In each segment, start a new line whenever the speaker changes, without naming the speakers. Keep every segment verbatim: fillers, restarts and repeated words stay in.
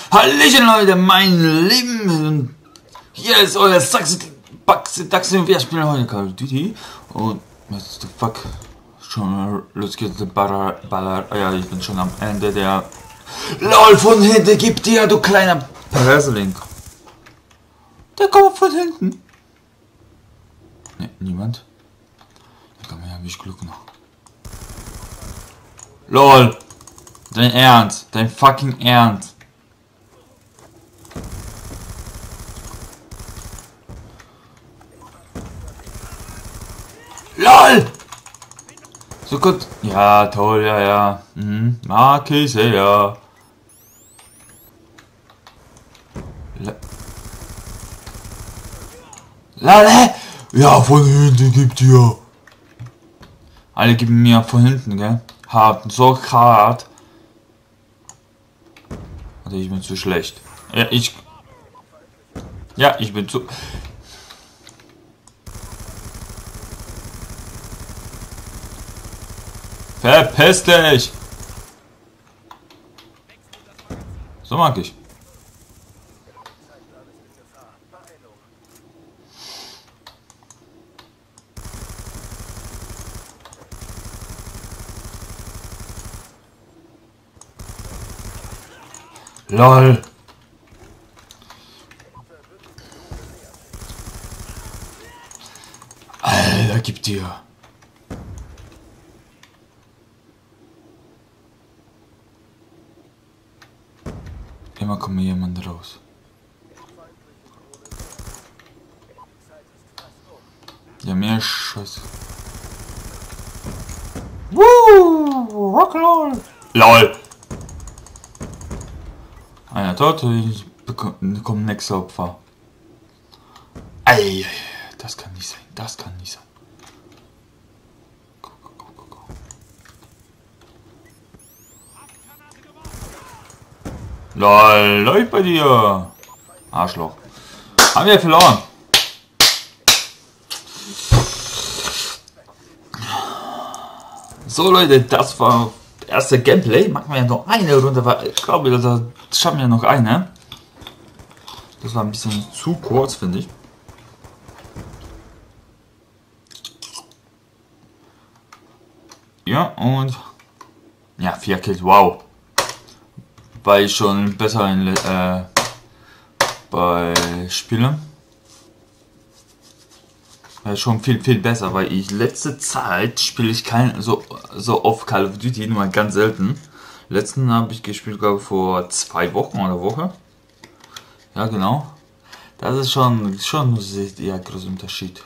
Hallöchen Leute, mein Lieben, hier ist euer Sachse Daxi und wir spielen heute Call of Duty und was the fuck, schon los geht's, Baller, Baller, ja, ich bin schon am Ende der LOL von hinten, gibt dir, du kleiner Perseling. Der kommt von hinten. Ne, niemand. Da kann man ja nicht Glück noch. LOL, dein Ernst, dein fucking Ernst. LOL! So gut. Ja, toll, ja, ja. Mhm. Mag ich sehr. LOL, hä? Ja, von hinten gibt ihr. Alle geben mir von hinten, gell? Hart, so hart. Also ich bin zu schlecht. Ja, ich. Ja, ich bin zu. Verpiss dich! So mag ich. LOL! Alter, gib dir! Immer kommt jemand raus. Ja, mehr Scheiße. Woo! Rock'n'Roll! LOL! Einer tot, ich bekomme nächste Opfer. Ey, das kann nicht sein, das kann nicht sein. Go, go, go, go, go. LOL, läuft bei dir. Arschloch. Haben wir verloren. So Leute, das war das erste Gameplay. Machen wir noch eine Runde, weil ich glaube, da schaffen wir noch eine. Das war ein bisschen zu kurz, finde ich. Ja, und ja, vier Kills, wow. War ich schon besser in, äh, bei Spielen. War schon viel, viel besser, weil ich letzte Zeit spiele ich kein so, so oft Call of Duty, nur ganz selten. Letzten habe ich gespielt, glaube ich, vor zwei Wochen oder Woche. Ja, genau. Das ist schon, schon ein sehr großer Unterschied.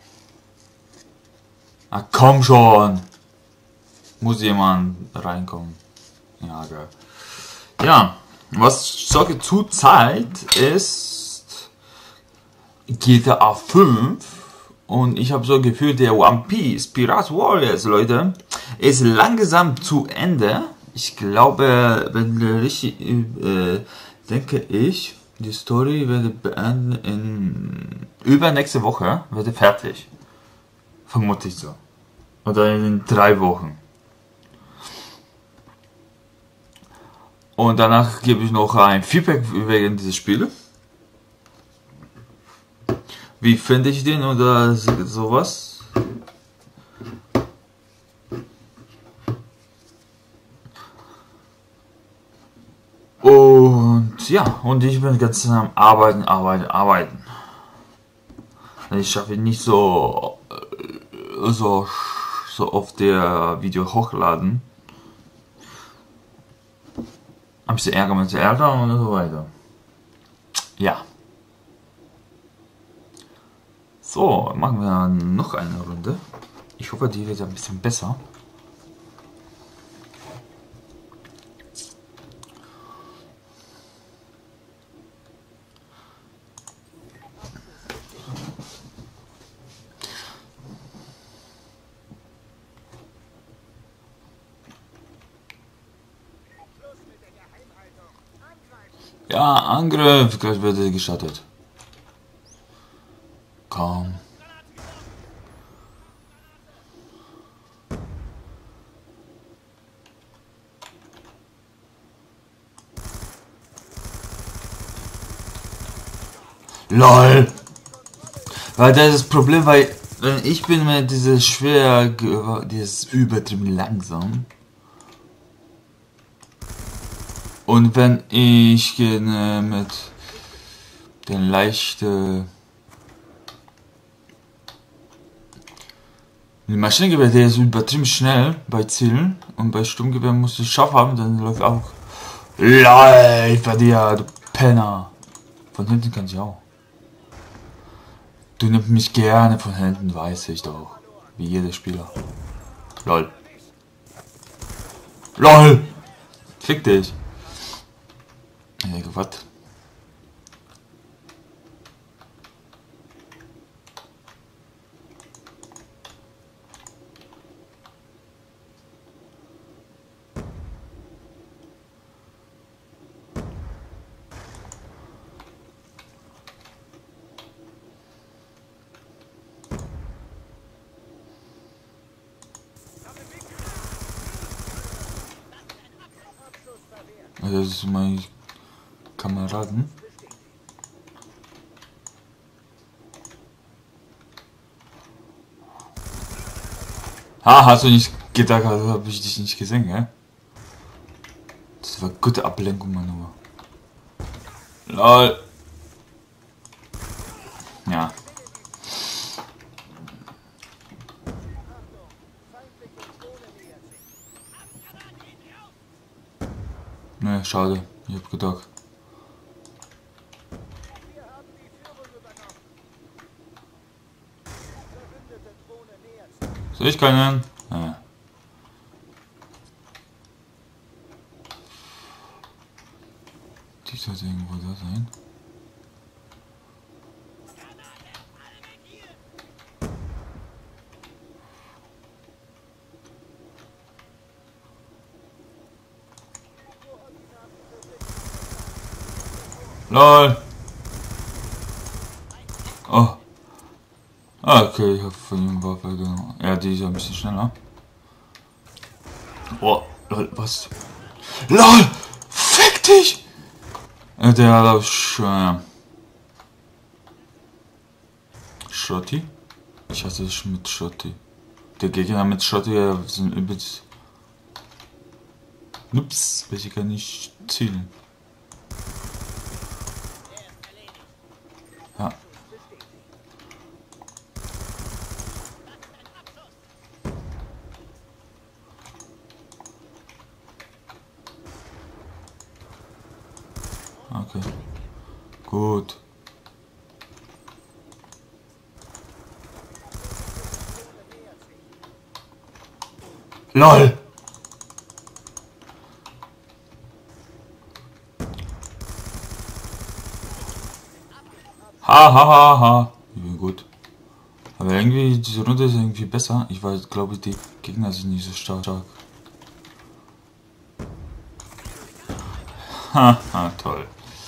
Ah, komm schon! Muss jemand reinkommen. Ja, geil. Ja, was ich sage zurzeit ist G T A fünf und ich habe so gefühlt, der One Piece Pirate Warriors, Leute, ist langsam zu Ende. Ich glaube, wenn richtig äh, denke ich, die Story werde beenden in übernächste Woche, werde fertig. Vermute ich so. Oder in drei Wochen. Und danach gebe ich noch ein Feedback wegen dieses Spiele. Wie finde ich den oder sowas? Und ja, und ich bin ganz am Arbeiten, Arbeiten, Arbeiten. Ich schaffe nicht so, so, so oft der Video hochladen. Ein bisschen Ärger mit den Eltern und so weiter. Ja. So, machen wir noch eine Runde. Ich hoffe, die wird ein bisschen besser. Ja, Angriff, gleich wird er gestartet. Komm. LOL! Weil das ist das Problem, weil wenn ich bin mit dieses schwer, dieses übertrieben langsam. Und wenn ich gehe mit den leichten die Maschinengewehr, der ist übertrieben schnell bei Zielen und bei Sturmgewehr muss ich Schaff haben, dann läuft auch. LOL, bei dir, du Penner. Von hinten kann ich auch. Du nimmst mich gerne von hinten, weiß ich doch. Wie jeder Spieler. LOL. LOL! Fick dich. Ich denke, was? Das ist mein Kameraden. Ha, hast du nicht gedacht, also habe ich dich nicht gesehen, gell? Das war gute Ablenkung, Mann. LOL. Ja. Ne, schade. Ich hab gedacht. Soll ich keinen? Ja. Die sollte irgendwo da sein. LOL. Oh. Ah, okay, ich hab von ihm Waffe genommen. Ja, die ist ein bisschen schneller. Oh, lol, was? LOL! Fick dich! Äh, der hat auch schon. Shotty? Ich hasse es mit Shotty. Der Gegner mit Shotty sind übelst. Ups, welche kann ich zielen? Ja. Okay. Gut. LOL! Ha ha ha ha. Ich bin gut. Aber irgendwie, diese Runde ist irgendwie besser. Ich weiß, glaube ich, die Gegner sind nicht so stark. Haha, toll.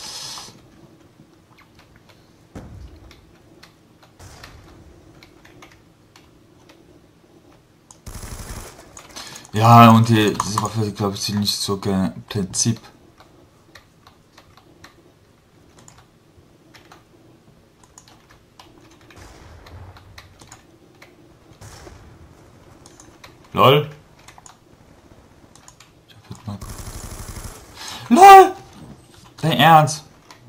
Ja, und die, diese Waffe, glaube ich, sind nicht so gerne Prinzip. LOL. LOL! Dein Ernst?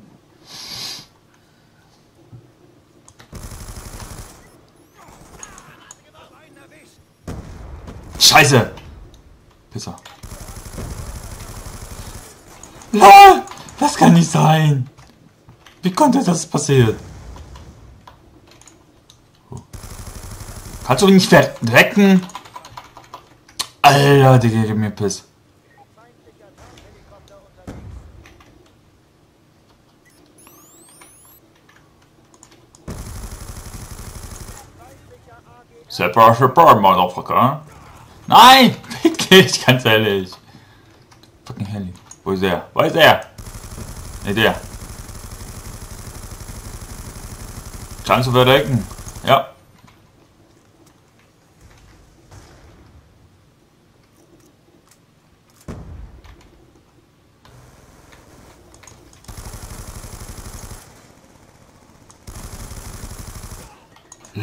Scheiße! Pisser. LOL! Das kann nicht sein! Wie konnte das passieren? Oh. Kannst du nicht verrecken? Alter, Digga, gib mir Piss. Separ, separ, Motherfucker. Nein! Fick dich, ganz ehrlich. Fucking Heli. Wo ist der? Wo ist der? Ne, der. Chance zu verrecken. Ja.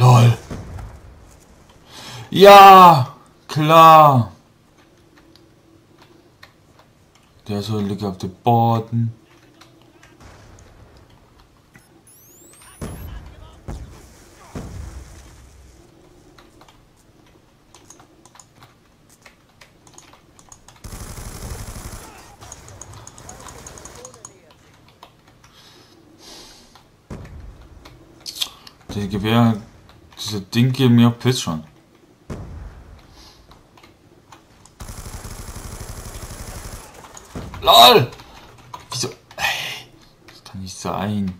LOL. Ja, klar. Der soll liegen auf dem Boden. Der Gewehr, diese Ding geht mir Piss schon. LOL! Wieso? Ey, das kann nicht sein.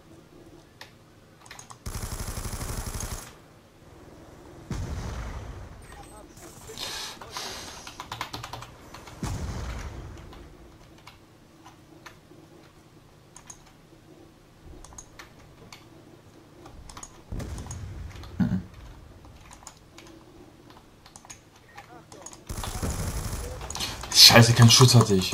Scheiße, keinen Schutz hatte ich.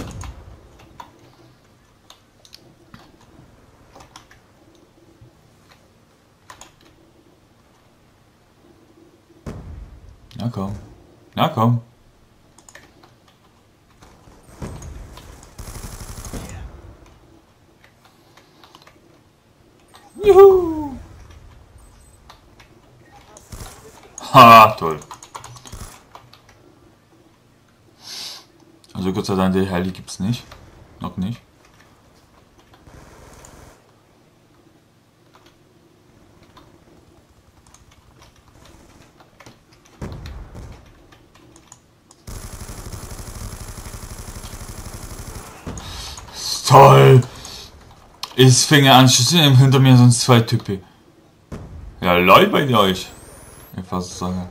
Na komm. Na komm. Juhu. Ha, toll. Also Gott sei Dank, der Heli gibt's nicht. Noch nicht. Toll! Es fing an zu schießen, hinter mir sind zwei Typen. Ja, Leute bei euch. Ich fast sagen.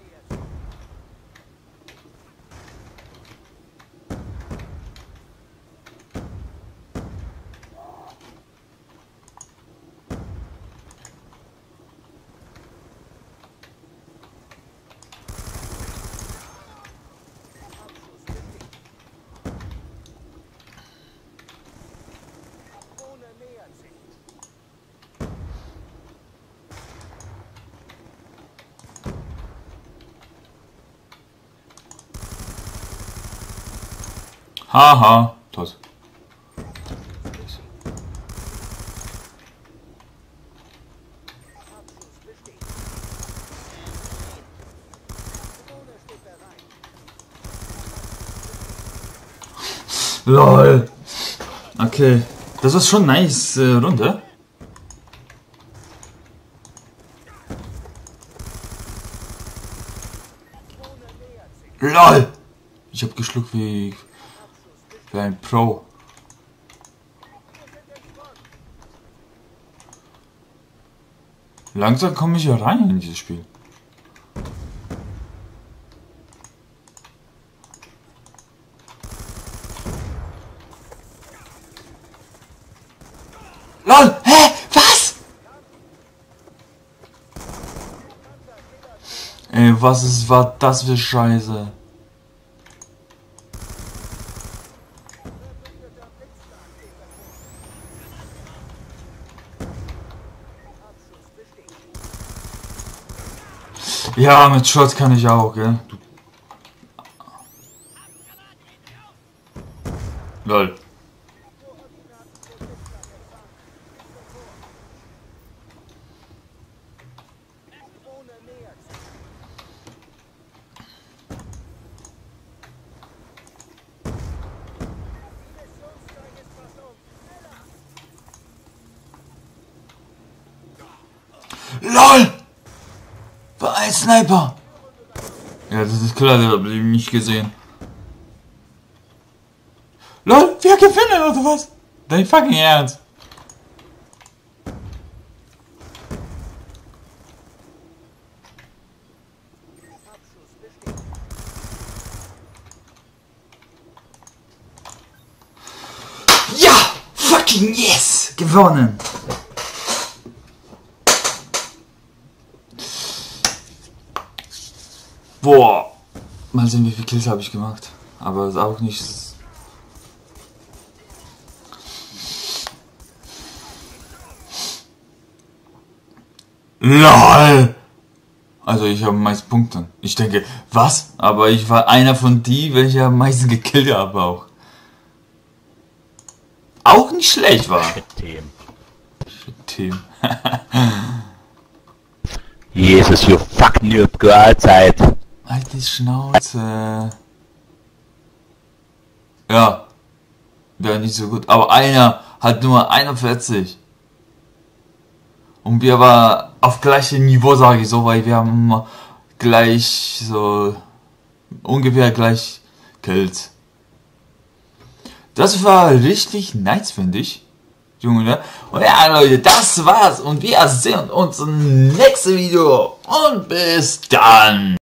Haha, tot. LOL. Okay, das ist schon nice äh, Runde. LOL. Ich hab geschluckt wie wie ein Pro. Langsam komme ich ja rein in dieses Spiel. LOL! Hä? Was? Ey, was ist, war das für Scheiße? Ja, mit Shot kann ich auch, gell? Du. LOL. LOL! War ein Sniper! Ja, das ist klar, der hat mich nicht gesehen. LOL, wir gewinnen oder was? Dein fucking Ernst? Ja! Fucking yes! Gewonnen! Boah! Mal sehen, wie viele Kills habe ich gemacht. Aber ist auch nicht. LOL! Also ich habe am meisten Punkte. Ich denke, was? Aber ich war einer von die, welche am meisten gekillt habe auch. Auch nicht schlecht war.
Team.
Team.
Jesus, you fucking noob, go outside.
Halt die Schnauze. Ja. Wäre nicht so gut. Aber einer hat nur einundvierzig. Und wir waren auf gleichem Niveau, sage ich so, weil wir haben gleich so ungefähr gleich Kills. Das war richtig nice, finde ich. Junge, ne? Und ja, Leute, das war's. Und wir sehen uns im nächsten Video. Und bis dann.